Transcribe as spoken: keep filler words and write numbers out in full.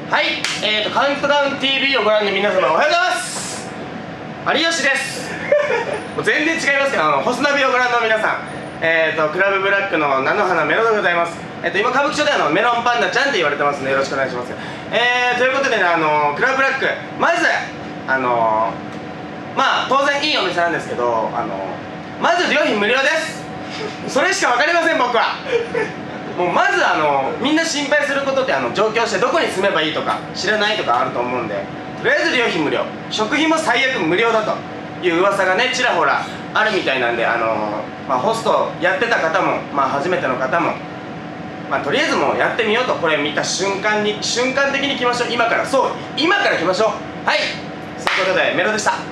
はい、えーと、カウントダウン ティーブイ をご覧の皆様おはようございます。有吉ですもう全然違いますけど、あのホスナビをご覧の皆さん、えーと、クラブブラックの菜の花メロでございます。えーと、今歌舞伎町であのメロンパンダちゃんって言われてますのでよろしくお願いします。えー、ということでね、あのクラブブラック、まずあのまあ当然いいお店なんですけど、あのまず料金無料です。それしか分かりません僕は。もうまずあのみんな心配することって、あの上京してどこに住めばいいとか知らないとかあると思うんで、とりあえず料金無料、食費も最悪無料だという噂がねちらほらあるみたいなんで、あの、まあ、ホストやってた方も、まあ、初めての方も、まあ、とりあえずもうやってみようと。これ見た瞬間に瞬間的に来ましょう。今から、そう今から来ましょう。はい、そういうことでメロでした。